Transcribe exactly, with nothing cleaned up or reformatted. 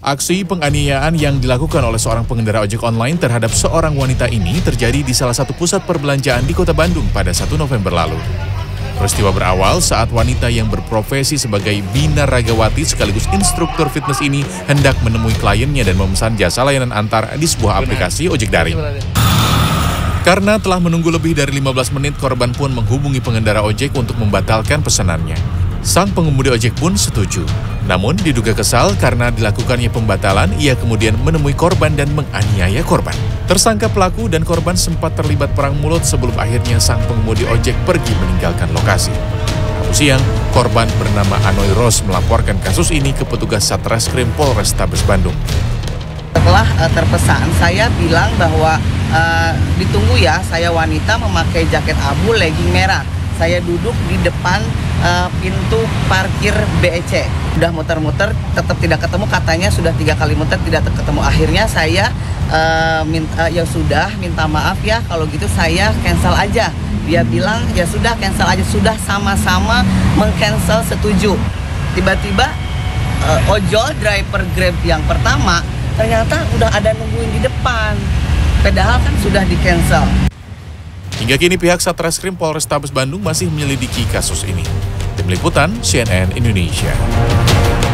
Aksi penganiayaan yang dilakukan oleh seorang pengendara ojek online terhadap seorang wanita ini terjadi di salah satu pusat perbelanjaan di Kota Bandung pada satu November lalu. Peristiwa berawal saat wanita yang berprofesi sebagai binaragawati sekaligus instruktur fitness ini hendak menemui kliennya dan memesan jasa layanan antar di sebuah aplikasi ojek daring. Karena telah menunggu lebih dari lima belas menit, korban pun menghubungi pengendara ojek untuk membatalkan pesanannya. Sang pengemudi ojek pun setuju. Namun diduga kesal karena dilakukannya pembatalan, ia kemudian menemui korban dan menganiaya korban. Tersangka pelaku dan korban sempat terlibat perang mulut sebelum akhirnya sang pengemudi ojek pergi meninggalkan lokasi. Rabu siang, korban bernama Anoy Ros melaporkan kasus ini ke petugas Satreskrim Polrestabes Bandung. Setelah uh, terpesan, saya bilang bahwa uh, ditunggu ya, saya wanita memakai jaket abu, legging merah. Saya duduk di depan uh, pintu parkir B E C. Udah muter-muter, tetap tidak ketemu, katanya sudah tiga kali muter tidak ketemu. Akhirnya saya uh, minta, ya sudah minta maaf ya, kalau gitu saya cancel aja. Dia bilang ya sudah cancel aja, sudah sama-sama meng-cancel setuju. Tiba-tiba uh, ojol driver Grab yang pertama ternyata udah ada nungguin di depan, padahal kan sudah di-cancel. Hingga kini pihak Satreskrim Polrestabes Bandung masih menyelidiki kasus ini. Tim Liputan C N N Indonesia.